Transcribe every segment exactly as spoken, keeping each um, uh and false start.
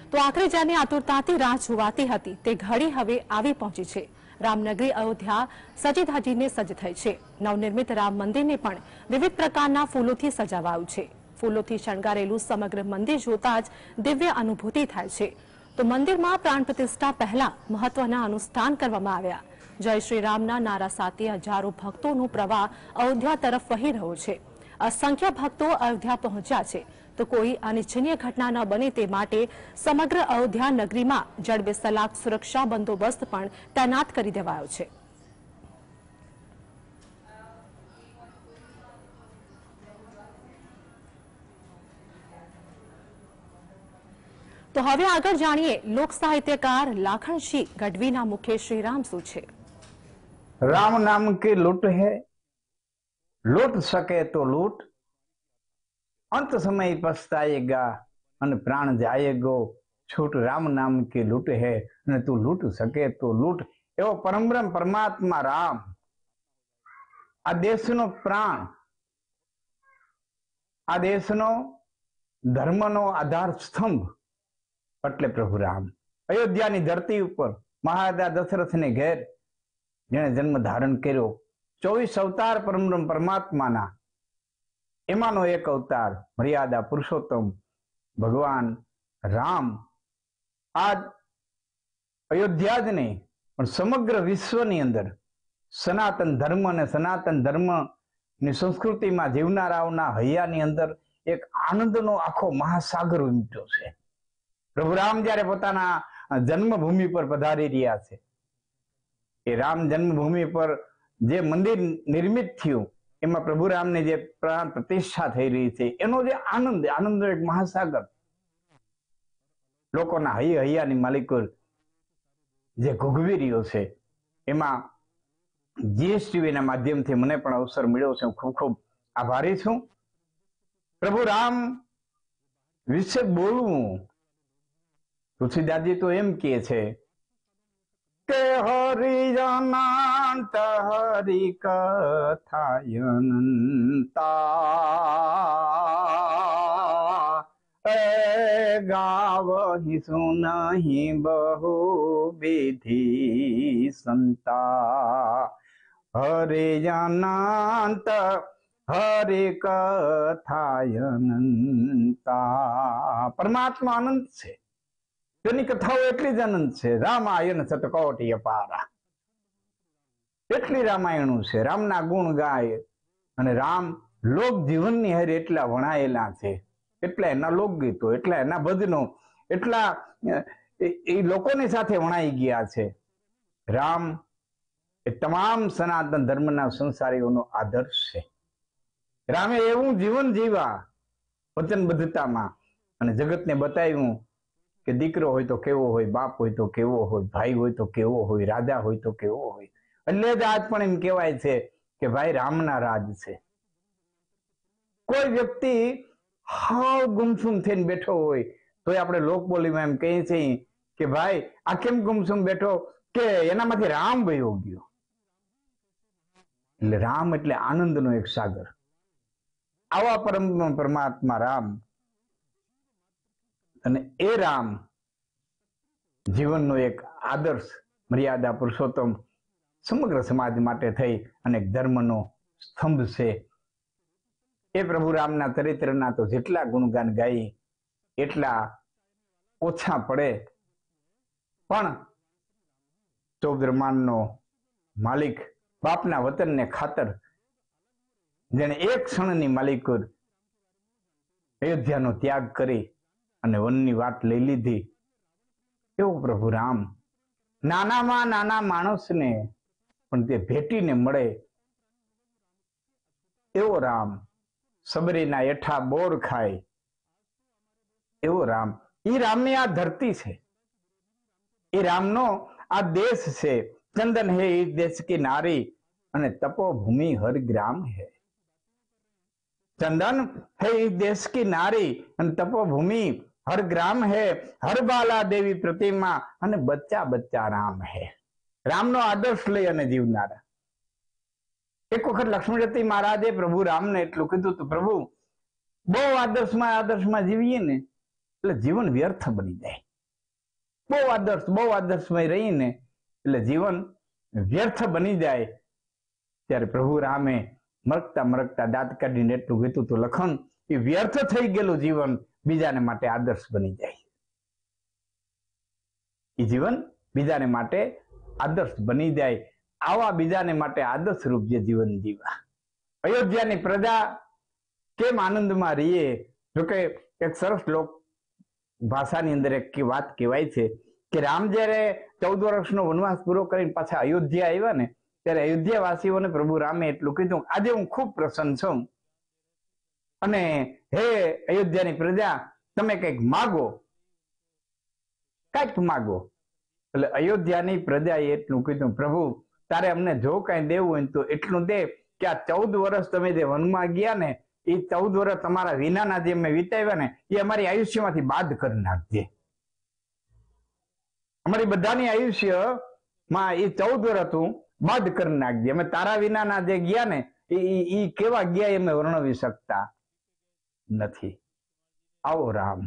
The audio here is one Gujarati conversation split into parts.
તો આખરે જેની આતુરતાથી રાહ જોવાતી હતી તે ઘડી હવે આવી પહોંચી છે। રામનગરી અયોધ્યા સજીધાજીને સજ્જ થઈ છે। નવનિર્મિત રામ મંદિરને પણ વિવિધ પ્રકારના ફૂલોથી સજાવાયું છે। ફૂલોથી શણગારેલું સમગ્ર મંદિર જોતા જ દિવ્ય અનુભૂતિ થાય છે। તો મંદિરમાં પ્રાણ પ્રતિષ્ઠા પહેલા મહત્વના અનુષ્ઠાન કરવામાં આવ્યા। જય શ્રી રામના નારા સાથે હજારો ભક્તોનો પ્રવાહ અયોધ્યા તરફ વહી રહ્યો છે। અસંખ્ય ભક્તો અયોધ્યા પહોંચ્યા છે તો કોઈ અનિચ્છનીય ઘટના ન બને તે માટે સમગ્ર અયોધ્યા નગરીમાં જડબેસલાક સુરક્ષા બંદોબસ્ત પણ તૈનાત કરી દેવાયો છે। તો હવે આગળ જાણીએ લોક સાહિત્યકાર લાખણસિંહ ગઢવીના મુખે શ્રી રામ શું છે। राम नाम की लूट है, लूट सके तो लूट, अंत समय पछताएगा અને પ્રાણ જાયેગો છૂટ। રામ નામ की लूट है અને તું લૂટ શકે તો લૂટ। એવો પરમબ્રહ્મ પરમાત્મા રામ, આ દેશનો પ્રાણ, આ દેશનો ધર્મનો આધાર સ્તંભ એટલે પ્રભુ રામ। અયોધ્યાની ધરતી ઉપર મહારાજા દશરથને ઘેર જેણે જન્મ ધારણ કર્યો, ચોવીસ અવતાર પરમબ્રહ્મ પરમાત્માના એમાંનો એક અવતાર મર્યાદા પુરુષોત્તમ ભગવાન રામ આ અયોધ્યા જ નહીં પણ સમગ્ર વિશ્વની અંદર સનાતન ધર્મ અને સનાતન ધર્મની સંસ્કૃતિમાં જીવનારાઓના હૈયાની અંદર એક આનંદનો આખો મહાસાગર ઉમટ્યો છે। પ્રભુ રામ જ્યારે પોતાના જન્મભૂમિ પર પધારી રહ્યા છે, એ રામ જન્મભૂમિ પર જે મંદિર નિર્મિત થયું એમાં પ્રભુ રામની જે પ્રાણ પ્રતિષ્ઠા થઈ રહી છે એનો જે આનંદ આનંદ એક મહાસાગર લોકોના હૈયા હૈયાની માલિકો જે ભોગવી રહ્યો છે, એમાં જીએસટીવીના માધ્યમથી મને પણ અવસર મળ્યો છે। હું ખૂબ ખૂબ આભારી છું। પ્રભુ રામ વિશે બોલવું, તુલસીદાસજી તો એમ કહે છે કે હરિજનાંત હરિ કથાયનંતા એ ગાવહિ સુનહિ બહુ વિધિ સંતા। હરિજનાંત હરિ કથાયનંતા, પરમાત્મા અનંત છે, તેની કથાઓ એટલી જ અનંત છે। રામાયણ સતકોટી અપારા, એટલી રામાયણો છે। રામના ગુણ ગાય અને રામ લોક જીવનની હારે એટલા વણાયેલા છે, એટલા એના લોકગીતો, એટલા એના ભજનો, એટલા એ લોકોની સાથે વણાઈ ગયા છે। રામ એ તમામ સનાતન ધર્મના સંસારીઓનો આદર્શ છે। રામે એવું જીવન જીવા વચનબદ્ધતામાં અને જગતને બતાવ્યું કે દીકરો હોય તો કેવો હોય, બાપ હોય તો કેવો હોય, ભાઈ હોય તો કેવો હોય, રાજા હોય તો કેવો હોય। એટલે જ આજ પણ એમ કહેવાય છે કે ભાઈ રામના રાજ છે। કોઈ વ્યક્તિ હાવ ગુમસુમ થઈને બેઠો હોય તો આપણે લોકબોલીમાં એમ કહીએ છીએ કે ભાઈ આ કેમ ગુમસુમ બેઠો, કે એનામાંથી રામ વયો ગયો। એટલે રામ એટલે આનંદનો એક સાગર। આવા પરમ પરમાત્મા રામ, અને એ રામ જીવનનો એક આદર્શ મર્યાદા પુરુષોત્તમ સમગ્ર સમાજ માટે થઈ અને ધર્મનો સ્તંભ છે। એ પ્રભુ રામના ચરિત્રના તો જેટલા ગુણગાન ગાઈ એટલા ઓછા પડે, પણ ચૌબ્રહ્માંડનો માલિક બાપના વતનને ખાતર જેને એક ક્ષણની માલિકો અયોધ્યાનો ત્યાગ કરી અને વનની વાત લઈ લીધી, એવો પ્રભુ રામ નાનામાં નાના માણસને પણ તે ભેટીને મળે એવો રામ, સબરીના એઠા બોર ખાય એવો રામ। એ રામની આ ધરતી છે, એ રામનો આ દેશ છે। ચંદન હે ઇસ દેશ કી નારી અને તપોભૂમિ હર ગ્રામ હે। चंदन है इस देश की नारी અને તપોભૂમિ હર ગ્રામ હે। હર બાલા દેવી પ્રતિમા અને બચ્ચા બચ્ચા રામ હે। રામનો આદર્શ લઈ અને જીવનારા। એક વખત લક્ષ્મણજતી મહારાજે પ્રભુ રામને એટલું કીધું તો પ્રભુ બહુ આદર્શમાં આદર્શમાં જીવીએ ને એટલે જીવન વ્યર્થ બની જાય। બહુ આદર્શ બહુ આદર્શમય રહીને એટલે જીવન વ્યર્થ બની જાય ત્યારે પ્રભુ રામે મરકતા મરકતા દાંત કાઢીને એટલું કીધું તો લખન એ વ્યર્થ થઈ ગયેલું જીવન બીજાને માટે આદર્શ બની જાય. એ જીવન બીજાને માટે આદર્શ બની જાય. આવા બીજાને માટે આદર્શ રૂપ જે જીવન જીવા. અયોધ્યાની પ્રજા કેમ આનંદમાં રહીએ? જોકે એક સરસ લોક ભાષાની અંદર એક વાત કહેવાય છે કે રામ જયારે ચૌદ વર્ષનો વનવાસ પૂરો કરીને પાછા અયોધ્યા આવ્યા ને ત્યારે અયોધ્યા વાસીઓને પ્રભુ રામે એટલું કીધું, આજે હું ખૂબ પ્રસન્ન છું અને હે અયોધ્યાની પ્રજા, તમે કંઈક માગો, કંઈક માગો. એટલે અયોધ્યાની પ્રજાએ એટલું કીધું, પ્રભુ તારે અમને જો કઈ દેવું હોય તો એટલું દે કે આ ચૌદ વર્ષ તમે જે વનમાં ગયા ને એ ચૌદ વર્ષ તમારા વિનાના જે મેં વિતાવ્યા ને એ અમારી આયુષ્યમાંથી બાદ કરી નાખજે. અમારી બધાની આયુષ્યમાં એ ચૌદ વર્ષ તું બાદ કરી નાખજે. અમે તારા વિનાના જે ગયા ને એ કેવા ગયા એ અમે વર્ણવી શકતા નથી. આવો રામ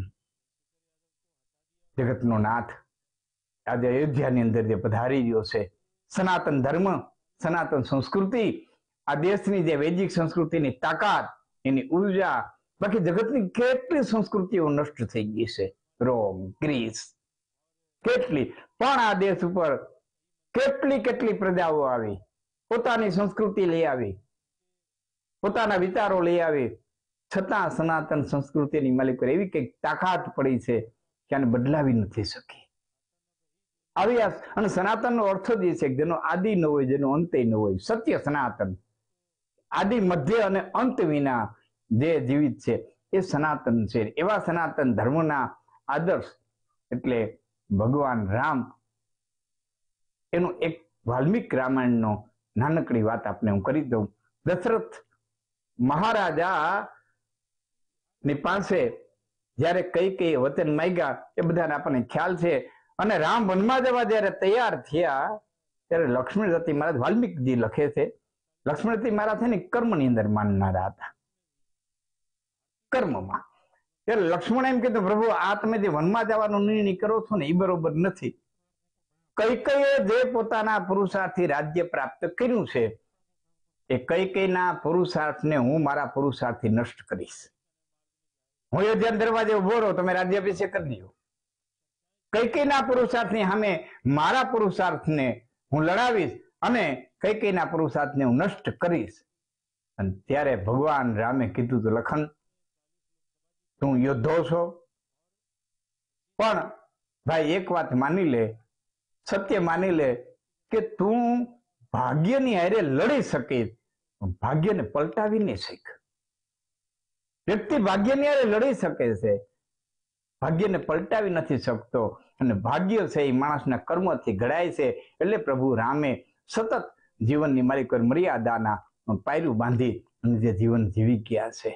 જગતનો નાથ આજે અયોધ્યાની અંદર જે પધારી રહ્યો છે. સનાતન ધર્મ, સનાતન સંસ્કૃતિ, આ દેશની જે વૈદિક સંસ્કૃતિની તાકાત, એની ઉર્જા, બાકી જગતની કેટલી સંસ્કૃતિઓ નષ્ટ થઈ ગઈ છે. રોમ, ગ્રીસ, કેટલી, પણ આ દેશ ઉપર કેટલી કેટલી પ્રજાઓ આવી, પોતાની સંસ્કૃતિ લઈ આવી, પોતાના વિચારો લઈ આવી, છતાં સનાતન સંસ્કૃતિની માલિક પર એવી કઈક તાકાત પડી છે કે આને બદલાવી નથી શકી. આવી અને સનાતનનો અર્થ જ એ છે કે જેનો આદિ ન હોય, જેનો અંત ન હોય. સત્ય સનાતન, આદિ મધ્ય અને અંત વિના જે જીવિત છે એ સનાતન છે. એવા સનાતન ધર્મના આદર્શ એટલે ભગવાન રામ. એનું એક વાલ્મીક રામાયણનો નાનકડી વાત આપને હું કરી દઉં. દશરથ મહારાજા ની પાસે જયારે કઈ કઈ વચન માંગ્યા એ બધાને આપણને ખ્યાલ છે. અને રામ વનમાં જવા જયારે તૈયાર થયા ત્યારે લક્ષ્મણવતી મહારાજ, વાલ્મીકજી લખે છે, લક્ષ્મણવતી મહારાજ છે ને કર્મની અંદર માનનારા હતા, કર્મમાં. ત્યારે લક્ષ્મણ એમ કીધું, પ્રભુ આ તમે જે વનમાં જવાનો નિર્ણય કરો છો ને એ બરોબર નથી. કૈકેયીએ જે પોતાના પુરુષાર્થથી રાજ્ય પ્રાપ્ત કર્યું છે એ કૈકેયીના પુરુષાર્થને હું મારા પુરુષાર્થથી નષ્ટ કરીશ. હું અયોધ્યા દરવાજે ઉભો રહો, તમે રાજ્યાભિષેક કરી દો. કૈકેયીના પુરુષાર્થની સામે મારા પુરુષાર્થને હું લડાવીશ અને કૈકેયીના પુરુષાર્થને હું નષ્ટ કરીશ. અને ત્યારે ભગવાન રામે કીધું, તો લખન તું યોદ્ધો છો, પણ ભાઈ એક વાત માની લે, સત્ય માની લે કે તું ભાગ્યની હારે લડી શકે, ભાગ્યને પલટાવી નહીં શીખ. વ્યક્તિ ભાગ્યની હારે લડી શકે છે, ભાગ્યને પલટાવી નથી શકતો. અને ભાગ્ય છે એ માણસના કર્મથી ઘડાય છે. એટલે પ્રભુ રામે સતત જીવનની મારી કોઈ મર્યાદાના પાયરું બાંધી અને જે જીવન જીવી ગયા છે.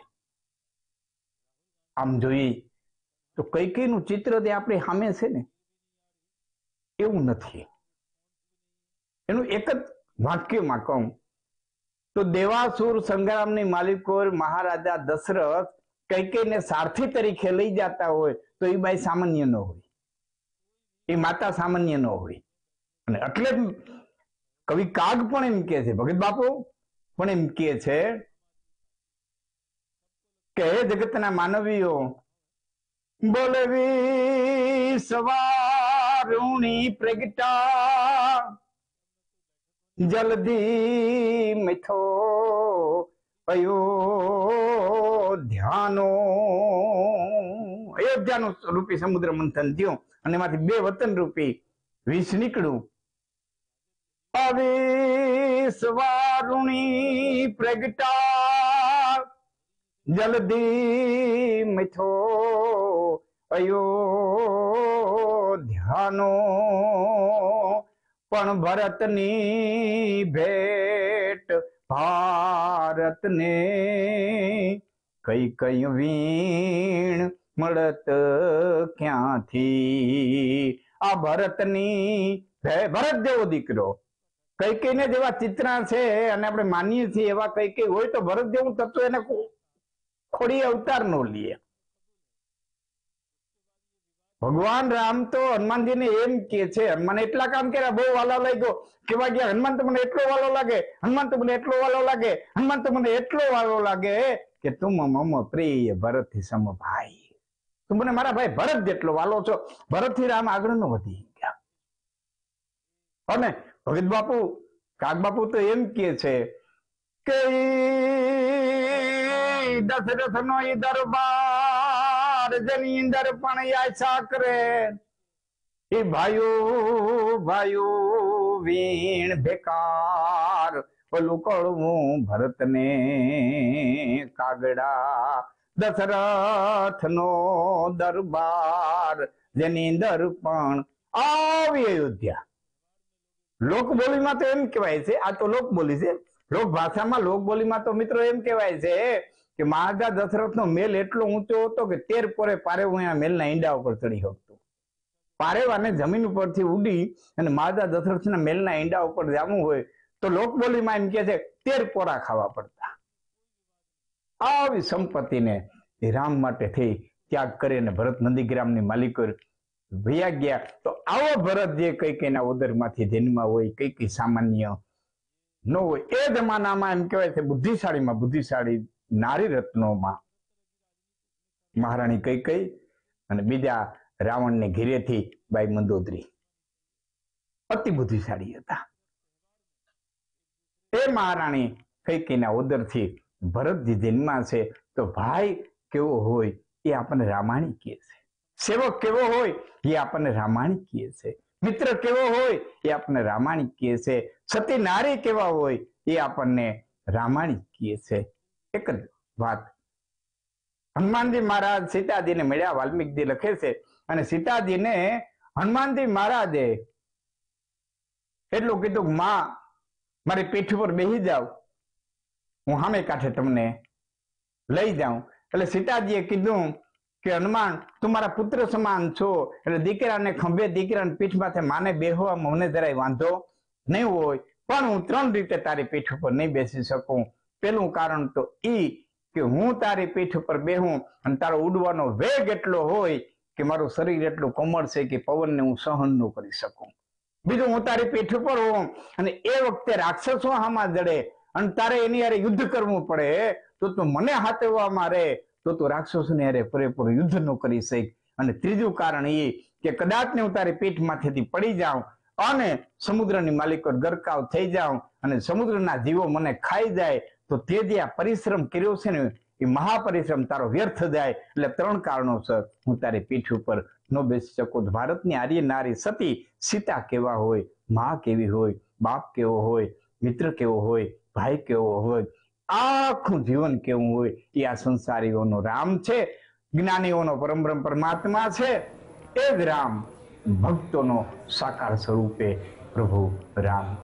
આમ જોઈએ તો કૈકેયીનું ચિત્ર જે આપણે સામે છે ને એવું નથી. એનું એક જ વાક્યમાં કહું તો દેવાસુર સંગ્રામની માલિકોર મહારાજા દશરથ કૈકેયીને સારથી તરીકે લઈ જતા હોય તો એ બાઈ સામાન્ય ન હોય, એ માતા સામાન્ય ન હોય. અને એટલે જ કવિ કાગ પણ એમ કે છે, ભગત બાપુ પણ એમ કે છે કે હે જગતના માનવીઓ, બોલવી સવારુણી પ્રગટા જલ્દી મિથો અયોધ્યાનો. અયોધ્યાનું રૂપી સમુદ્ર મંથન થયું અને એમાંથી બે વતન રૂપી વિષ નીકળ્યું. અવિસ્વારુણી પ્રગટા જલ્દી મિથો અયોધ્યાનો. પણ ભરતની ભેટ ભારતને કઈ કઈ વીણ મળત ક્યાંથી. આ ભરતની ભરત જેવો દીકરો, કૈકેયીને જેવા ચિત્રા છે અને આપણે માનીએ છીએ એવા કૈકેયી હોય તો ભરત જેવું તત્વ એને ખોડી અવતાર નો લે. ભગવાન રામ તો હનુમાનજીને એમ કે છે, હનુમાન એટલા કામ કર્યા, બહુ વાલો લાગ્યો, કેવા ગયા, હનુમાન તો મને એટલો વાલો લાગે, હનુમાન તો મને એટલો વાલો લાગે, હનુમાન તો મને એટલો વાલો લાગે કે તું મમ પ્રિય ભરત થી સમ ભાઈ, તું મને મારા ભાઈ ભરત જેટલો વાલો છો. ભરત થી રામ આગળ નો વધી ગયા. અને ભગત બાપુ કાગ બાપુ તો એમ કે છે કે દશરથ નો ઈ દરબાર જેની અંદર પણ આશા કરે, એ ભાઈઓ ભાઈઓ વીણ બેકાર, ઓલું કળવું ભરત ને કાગડા. દશરથ નો દરબાર જેની અંદર પણ આવી અયોધ્યા. લોકબોલીમાં તો એમ કહેવાય છે, આ તો લોકબોલી છે, લોક ભાષામાં લોકબોલીમાં તો મિત્રો એમ કહેવાય છે કે મહારાજા દશરથ નો મેલ એટલો ઊંચો હતો કે તેર પોરે પારેવું અહીંયા મેલના ઈંડા ઉપર ચડી શકતો. પારેવાને જમીન ઉપરથી ઉડી અને મહારાજા દશરથના મેલના ઈંડા ઉપર જવું હોય તો લોકબોલીમાં એમ કે છે તેર પોરા ખાવા પડતા. આવી સંપત્તિને રામ માટે થઈ ત્યાગ કરીને ભરત નંદીગ્રામની માલિકો ભૈયા ગયા. તો આવો ભરત જે કઈ કઈના ઉદરમાંથી જન્મ હોય, કઈ કઈ સામાન્ય ન હોય, એ જમાનામાં એમ કહેવાય છે બુદ્ધિશાળીમાં બુદ્ધિશાળી નારી રત્નોમાં મહારાણી કઈ કઈ અને બીજા રાવણને ઘેરેથી બાઈ મંદોદરી અતિ બુદ્ધિશાળી હતા. એ મહારાણી કઈ કઈના ઉદરથી ભરતજી જન્મા છે. તો ભાઈ કેવો હોય એ આપણને રામાયણ કહે છે, સેવક કેવો હોય એ આપણને રામાયણ કહે છે, મિત્ર કેવો હોય એ આપણને રામાયણ કહે છે, સતી નારી કેવા હોય એ આપણને રામાયણ કહે છે. એક જ વાત, હનુમાનજી મહારાજ સીતાજીને મળ્યા, વાલ્મીકજી લખે છે, અને સીતાજીને હનુમાનજી મહારાજે એટલું કીધું કે માં મારી પીઠ ઉપર બેસી જાવ, હું સામે કાંઠે તમને લઈ જાઉં. એટલે સીતાજીએ કીધું કે હનુમાન તું મારા પુત્ર સમાન છો, એટલે દીકરાને ખંભે દીકરાની પીઠ માથે માને બેહવામાં મને જરાય વાંધો નહીં હોય, પણ હું ત્રણ રીતે તારી પીઠ ઉપર નહીં બેસી શકું. પેલું કારણ તો ઈ કે હું તારી પીઠ ઉપર બેહું અને તારો ઉડવાનો વેગ એટલો હોય કે મારું શરીર એટલું કોમળ છે કે પવનને હું સહન ન કરી શકું. બીજું, હું તારી પીઠ ઉપર હોઉં અને એ વખતે રાક્ષસો હામાં જડે અને તારે એની હારે યુદ્ધ કરવું પડે તો તું મને હાથવામાં રહે તો તું રાક્ષસોને હારે પૂરેપૂરું યુદ્ધ ન કરી શક. અને ત્રીજું કારણ એ કે કદાચ ને હું તારી પીઠ માથેથી પડી જાઉં અને સમુદ્રની માલિકો ગરકાવ થઈ જાઉં અને સમુદ્રના જીવો મને ખાઈ જાય તો તે જે આ પરિશ્રમ કર્યો છે ને એ મહાપરિશ્રમ તારો વ્યર્થ જાય. એટલે ત્રણ કારણોસર હું તારી પીઠ ઉપર ન બેસી શકું. ભારતની આર્ય નારી સતી સીતા કેવા હોય, મા કેવી હોય, બાપ કેવો હોય, મિત્ર કેવો હોય, ભાઈ કેવો હોય, આખું જીવન કેવું હોય એ આ સંસારીઓનો રામ છે, જ્ઞાનીઓનો પરમબ્રહ્મ પરમાત્મા છે. એ જ રામ ભક્તોનો સાકાર સ્વરૂપે પ્રભુ રામ.